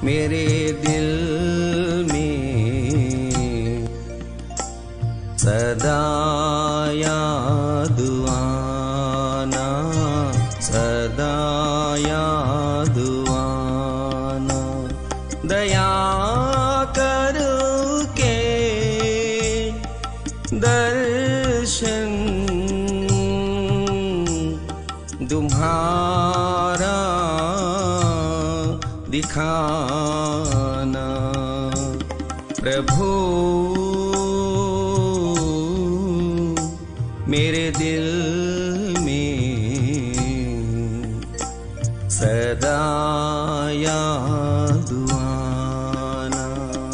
मेरे दिल में सदा याद आना, सदा याद आना। दया करके दर्शन तुम्हारा दिखाना। प्रभु मेरे दिल में सदा याद आना।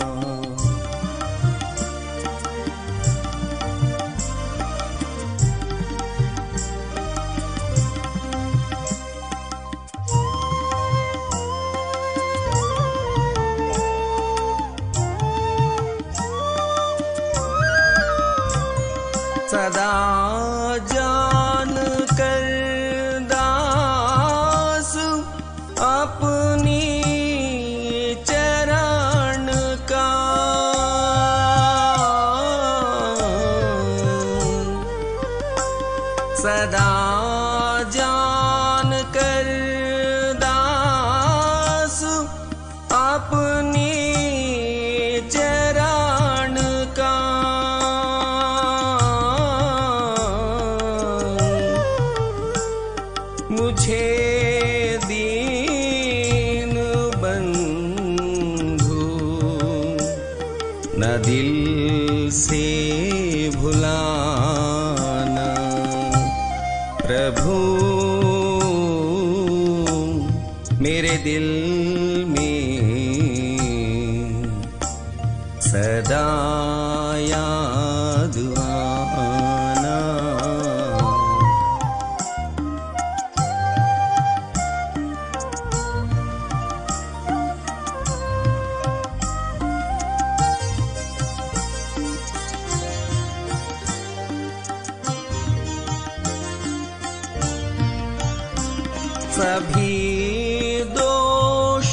सदा जान कर दास अपनी चरण का, सदा जान कर दास अपनी चरण का। मुझे दीन बंधु न दिल से भुलाना। प्रभु मेरे दिल में सदा याद आना। सभी दोष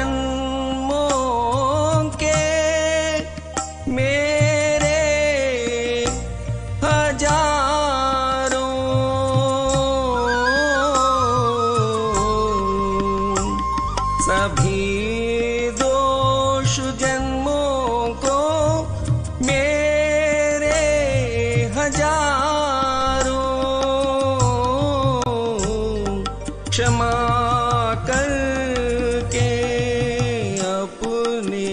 जन्मों के मेरे हजारों, सभी दोष जन्मों को मेरे हजारों क्षमा करके अपने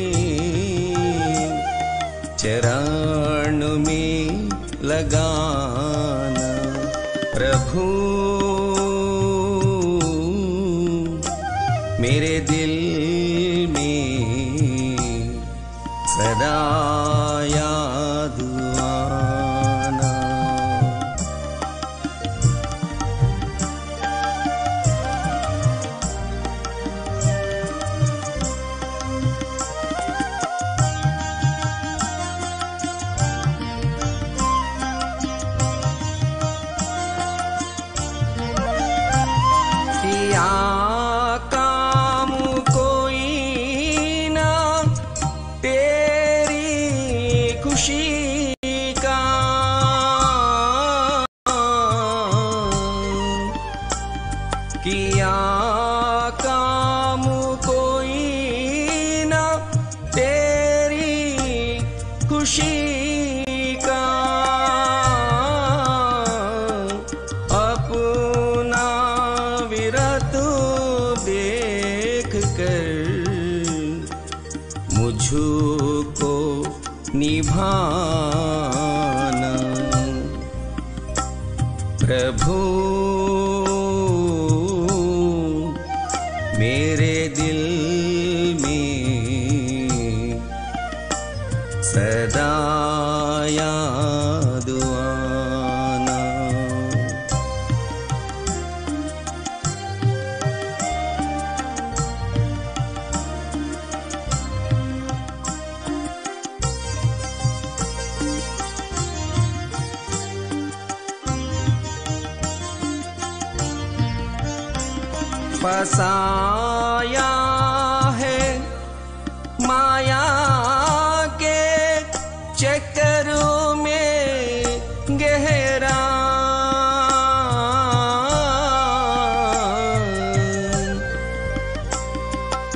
चरण में लगाना। प्रभु मेरे दिल में सदा याद आना। किया काम कोई ना तेरी खुशी का, किया काम कोई ना तेरी खुशी का। अपना विरत देख कर मुझको निभाना। प्रभु मेरे दिल में सदा याद आना। फसाया है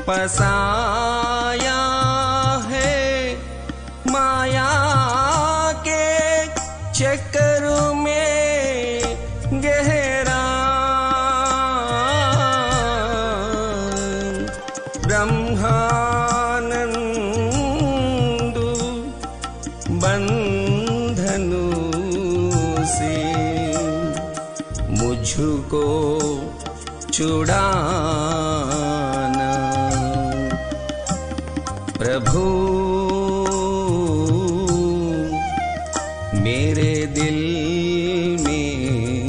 फसाया है माया के चक्कर में गहरा। ब्रह्मानंद बंधनों से मुझको छुड़ाना प्रभु। मेरे दिल में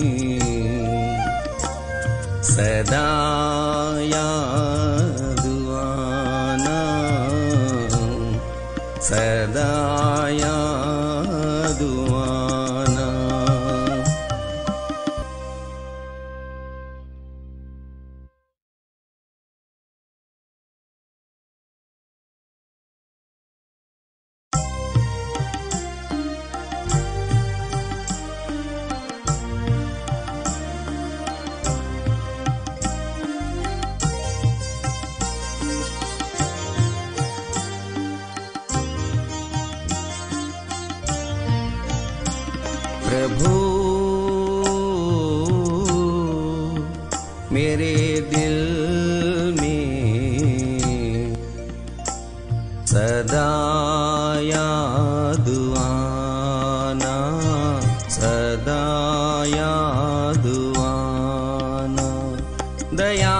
सदा याद आना, सदा याद आना। प्रभु मेरे दिल में सदा याद आना, सदा याद आना। दया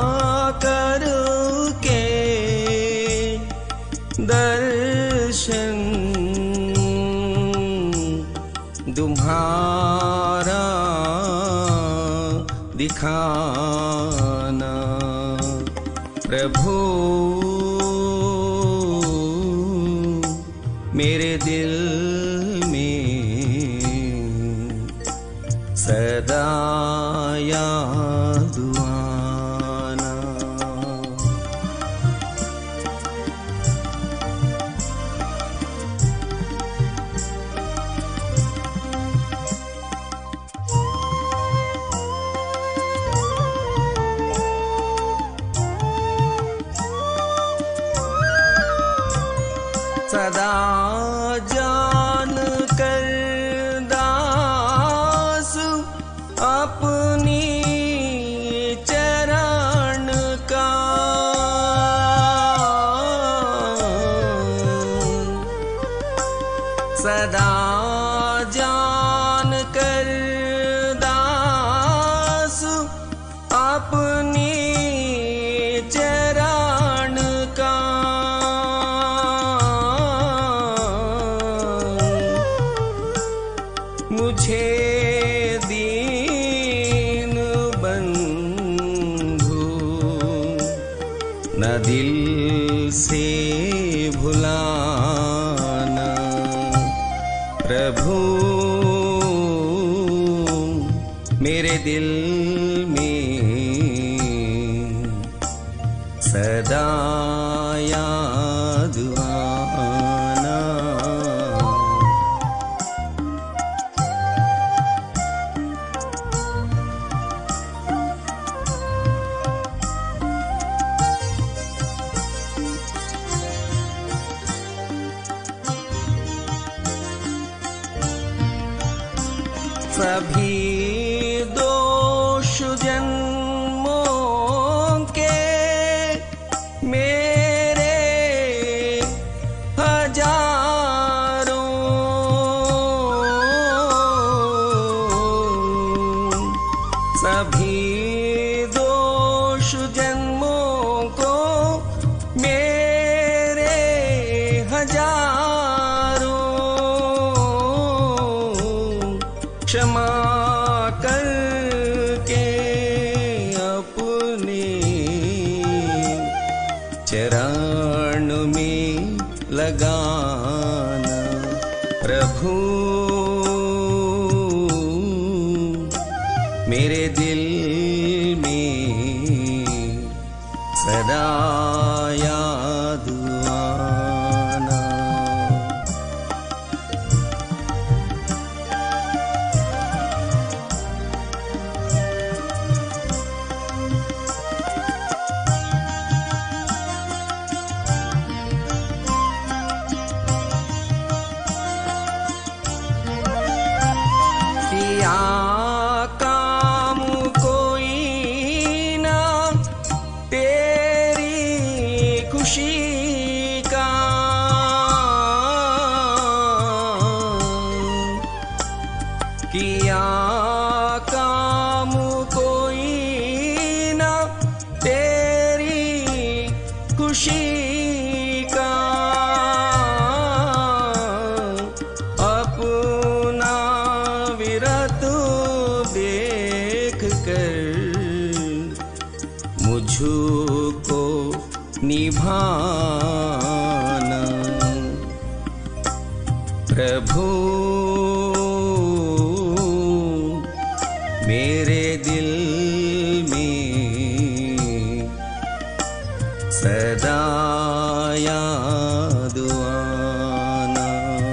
करके दर्शन तुम्हारा दिखाना प्रभु। मेरे दिल में सदा याद आना। सदा जान कर दास अपनी चरण का, सदा जान कर दास अपनी चरण का। मुझे दीन बंधु न दिल से भुलाना प्रभु। मेरे दिल में सदा याद आना। सभी दोष जन्मों के मेरे हजारों, सभी दोष जन्मों को मेरे हजारों क्षमा करके अपने चरण में लगाना प्रभु। मेरे दिल में सदा याद आना। खुशी का अपना विरत देख कर मुझको निभाना। प्रभु मेरे दिल में सदा याद आना।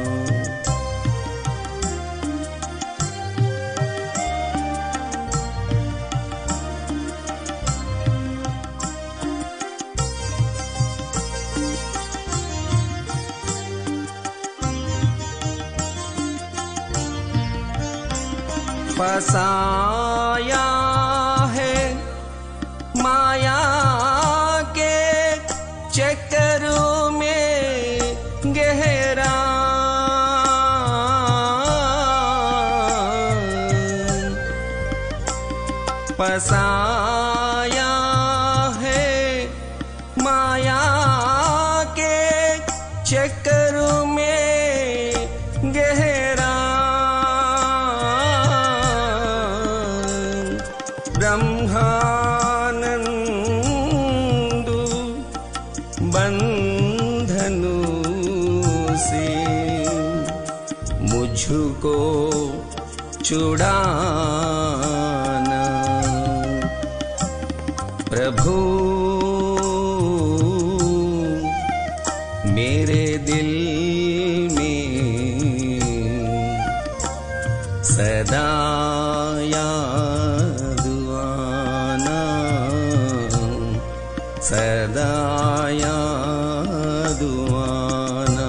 फसाया है माया के चक्कर में गहरा, फसाया है माया के चक्कर में गहरा। ब्रह्मानंद बंधनों से मुझको छुड़ाना। प्रभु मेरे दिल में सदा याद आना, सदा याद आना।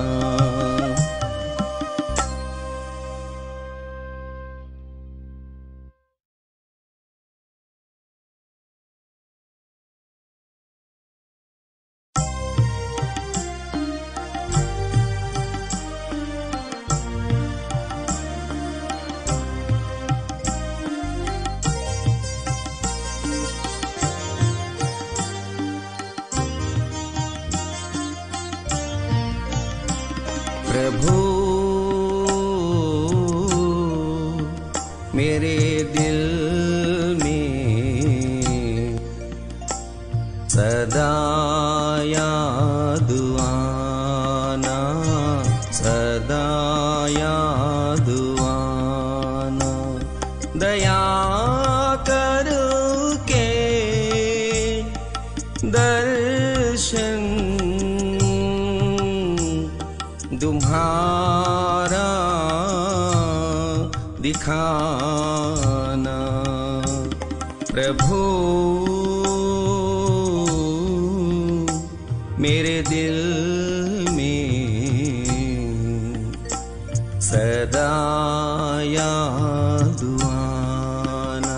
प्रभु मेरे दिल में सदा याद आना, सदा याद आना। दया करके दर्शन तुम्हारा दिखाना। प्रभु मेरे दिल में सदा याद आना।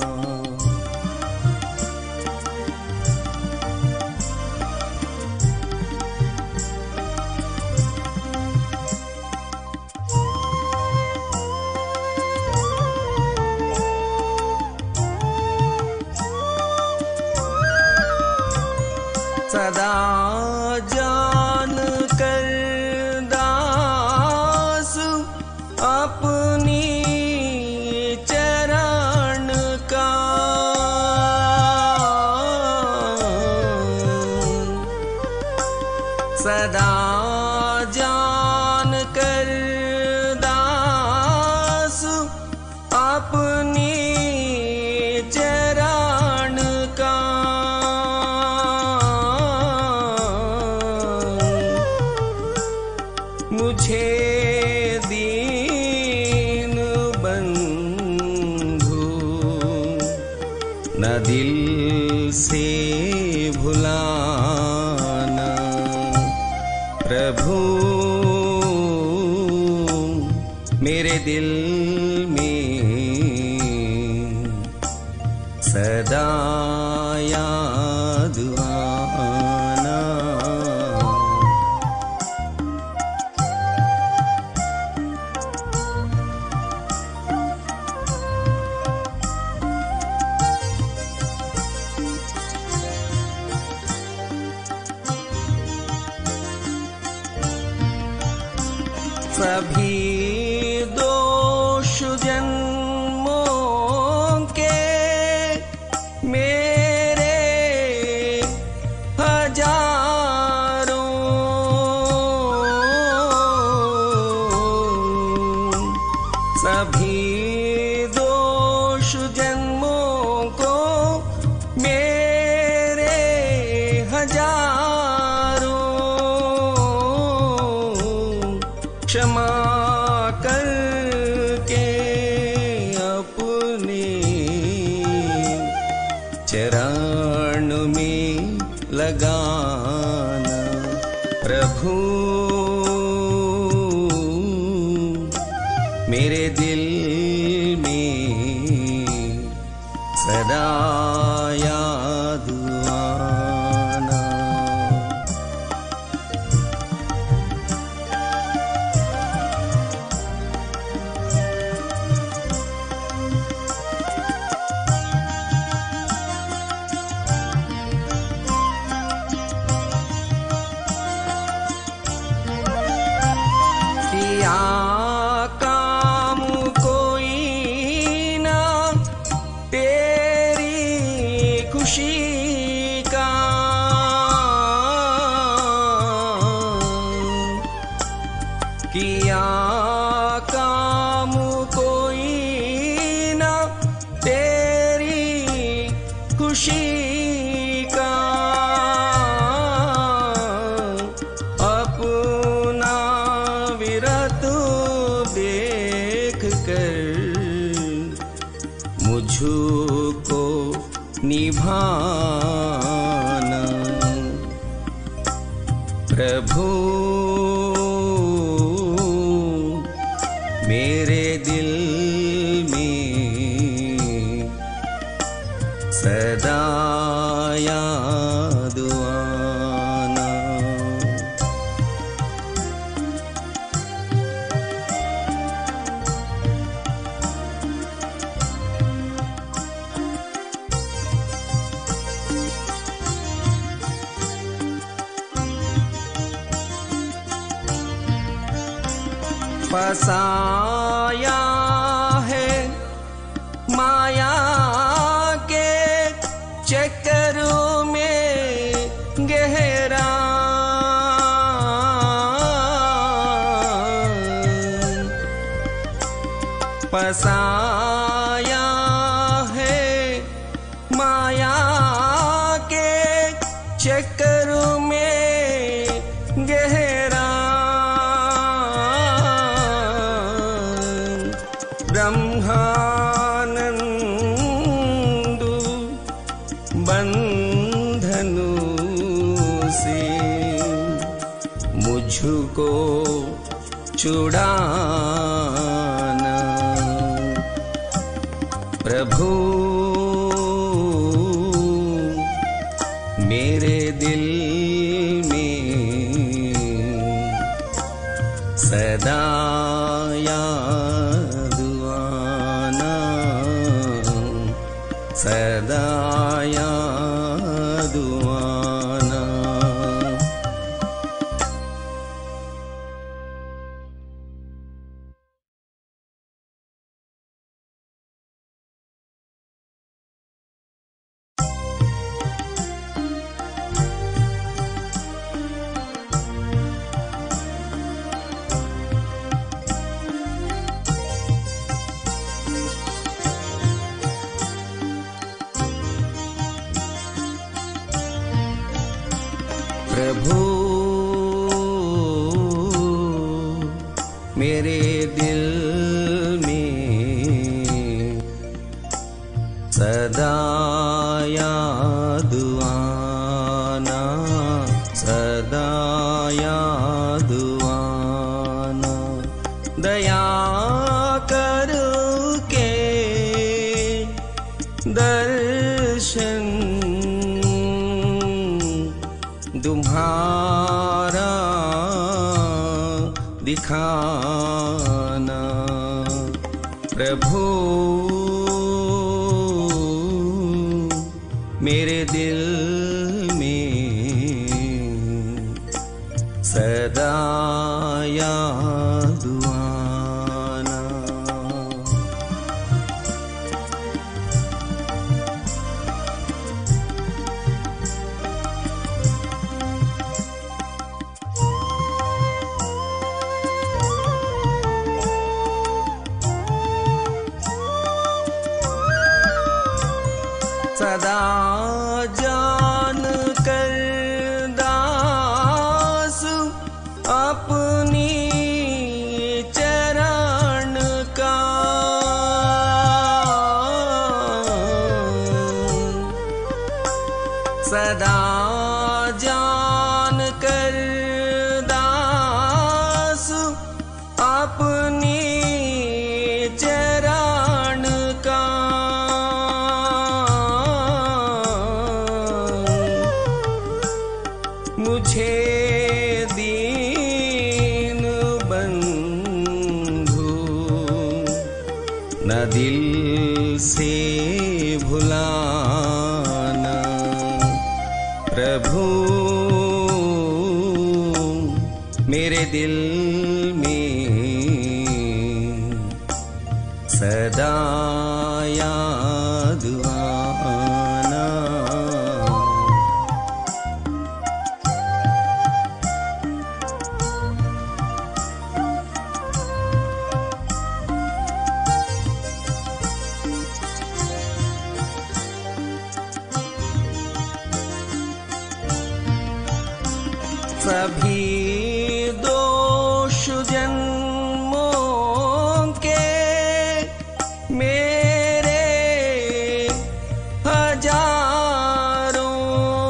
सदा जान कर दास अपनी चरण का, सदा जान कर दास अपनी चरण का। मुझे दीन बंधु न दिल से भुलाना। प्रभु मेरे दिल में सदा याद आना। सभी दोष जन्मों के मेरे हजारों, सभी दोष जन्मों को मेरे हजारों क्षमा करके अपने चरण में लगाना प्रभु। मेरे दिल में सदा याद आना। किया काम कोई ना तेरी खुशी का, किया काम कोई ना तेरी खुशी का, अपना विरत देख कर मुझको निभाना प्रभु। मेरे दिल में सदा याद आना। फसाया है माया के चक्कर में गहरा, फसाया है माया के चक्कर में गहरा, ब्रह्मानंद बंधनु से मुझको छुड़ाना प्रभु। मेरे दिल में सदा याद आना, सदा याद आना। प्रभु मेरे दिल में सदा याद आना, सदा याद आना। दया करके दर्शन तुम्हारा दिखाना प्रभु। मेरे दिल में सदा याद मुझे दीन बंधु न दिल से भुलाना। प्रभु मेरे दिल में सदा याद आना। सभी दोष जन्मों के मेरे हजारों,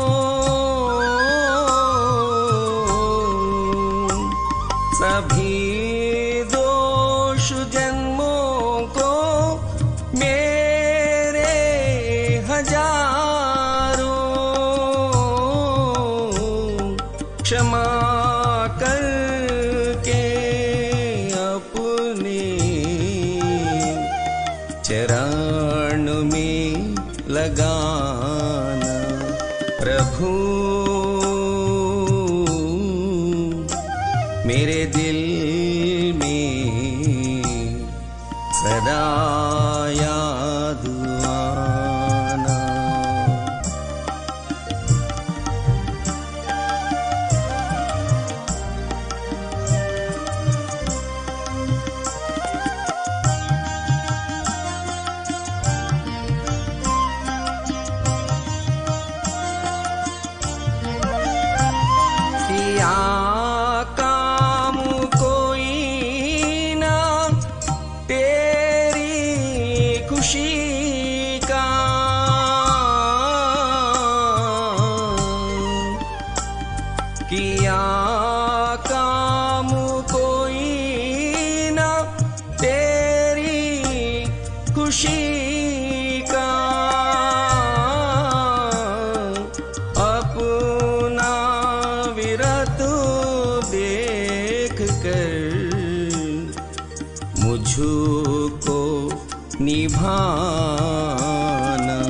सभी दोष जन्मों को मेरे हजारों क्षमा करके अपने चरण में लगाना। प्रभु मेरे दिल में सदा याद आना। किया काम कोई ना तेरी खुशी का, किया काम कोई ना तेरी खुशी का, अपना विरत देख कर मुझको निभाना।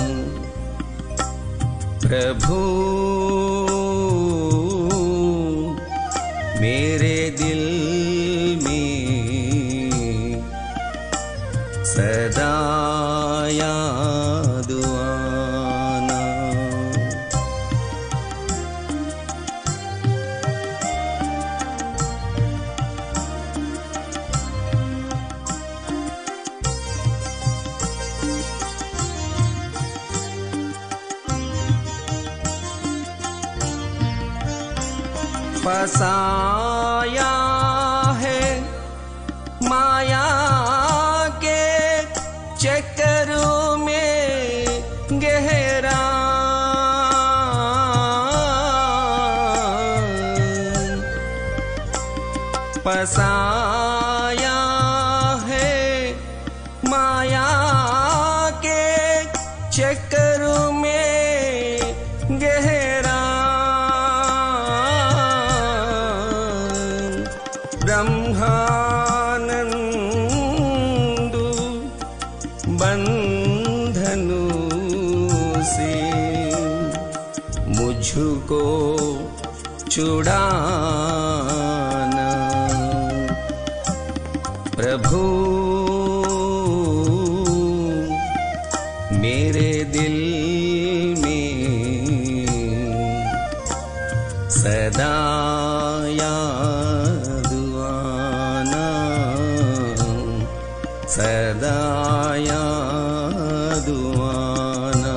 प्रभु मेरे दिल में सदा याद आना। फसाया है माया के चक्कर में गहरा, फसाया है माया के चक्कर में गहरा। ब्रह्मानंद बंधनों से मुझको छुड़ाना। प्रभु मेरे दिल में सदा याद आना, सदा याद आना।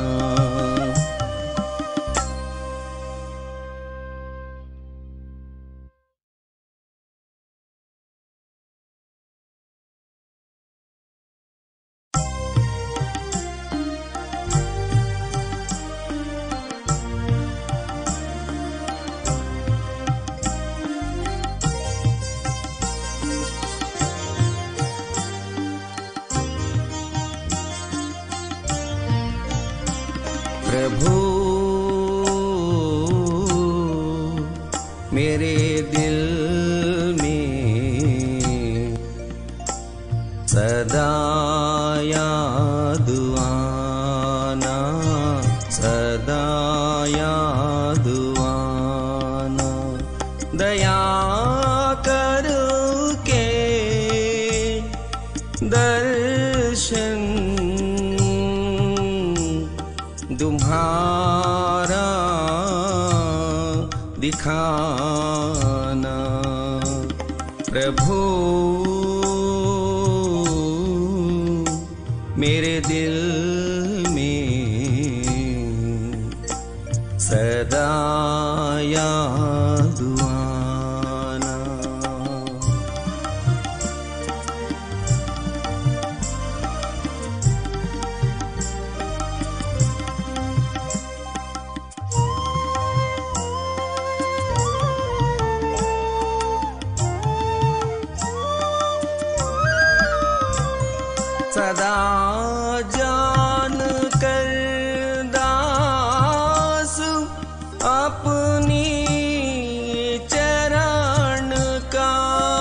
मेरे दिल में सदा याद आना, सदा याद आना। दया करके दर्शन तुम्हारा दिखाना। प्रभु मेरे दिल में सदा याद आना। सदा जान कर दास अपनी चरण का,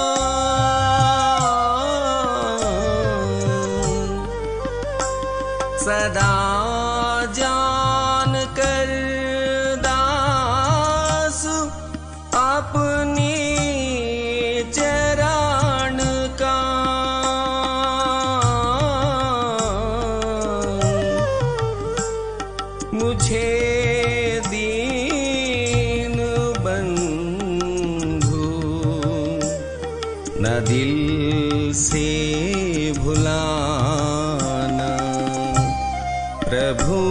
सदा जान कर दास अपनी चरण का। मुझे दीन बंधु न दिल से भुलाना। प्रभु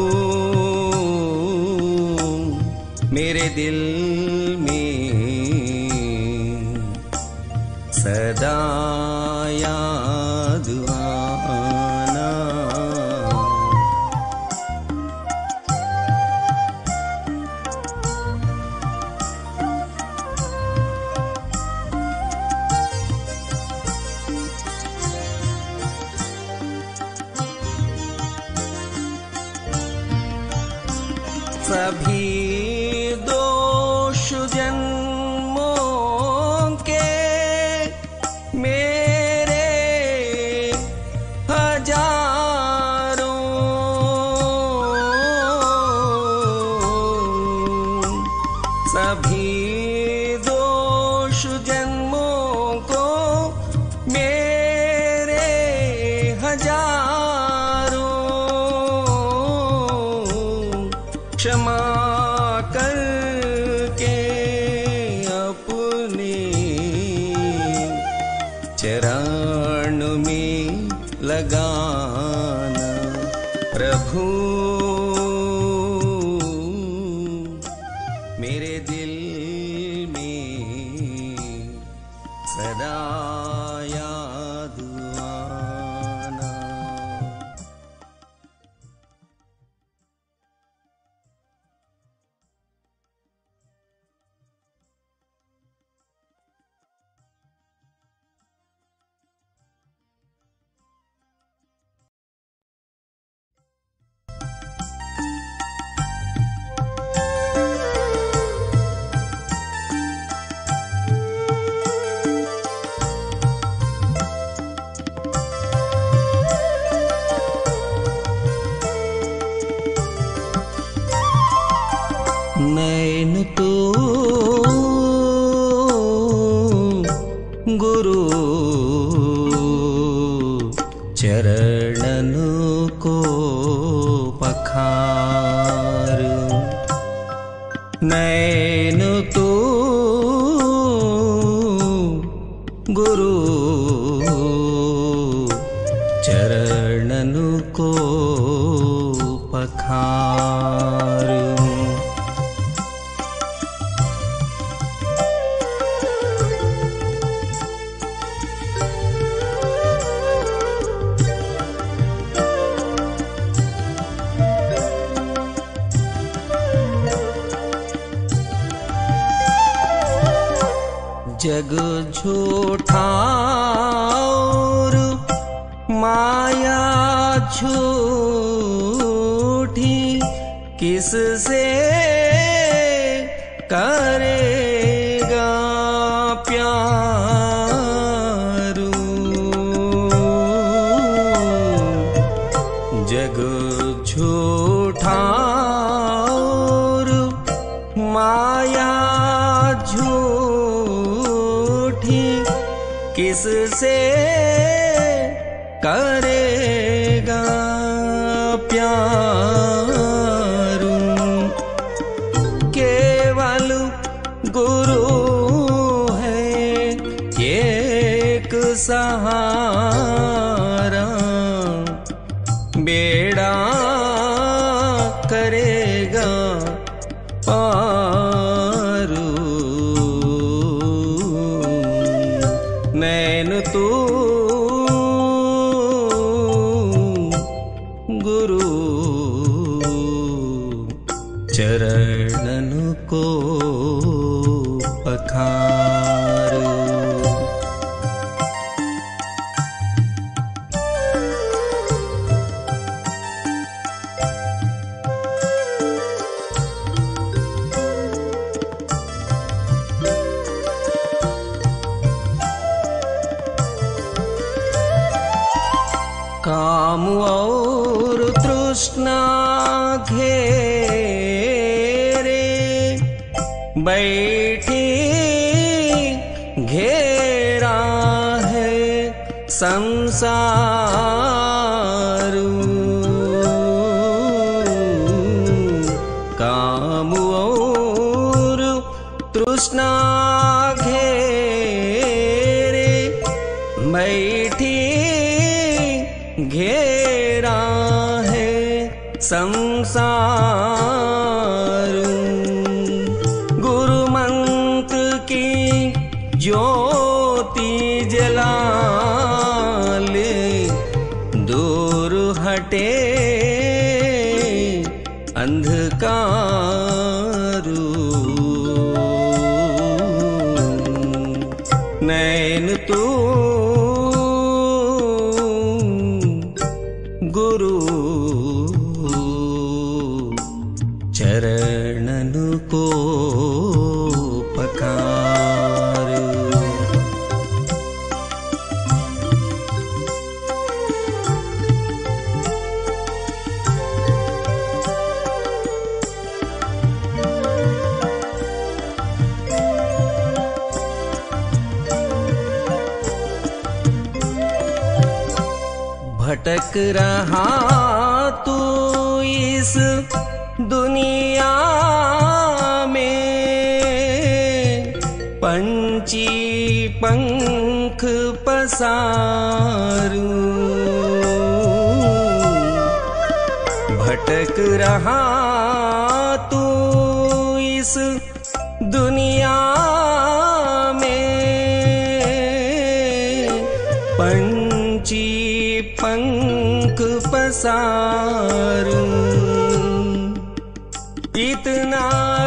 मेरे दिल में सदा याद आना। सभी दोष जन्मों के मेरे हजारों, सभी दोष जन्मों को मेरे हजारों क्षमा करके अपने चरण में लगाना। प्रभु मेरे दिल में सदा याद आना। नैन तो गुरु चरणन को पखार। नैन तो गुरु चरणन को पखार। जग झूठा और माया झूठी किससे करेगा झूठी किससे करेगा प्यार। केवल गुरु है एक सहारा, बेड़ा करेगा पार। नैन तू गुरु चरणन को पखार। काम और तृष्णा घेरे बैठी घेरा है संसार। काम और तृष्णा घेरे बैठी घेरा है संसार। गुरु मंत्र की ज्योति जला ले, दूर हटे अंधकार। नैन तू गुरु चरणन को पखार। भटक रहा तू इस दुनिया में, पंछी पंख पसारू। भटक रहा तू इस दुनिया में, पंछी पंख पसारूं। इतना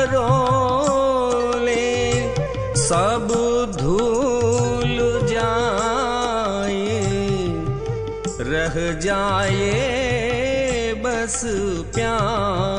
रोले सब धूल जाए, रह जाए बस प्यार।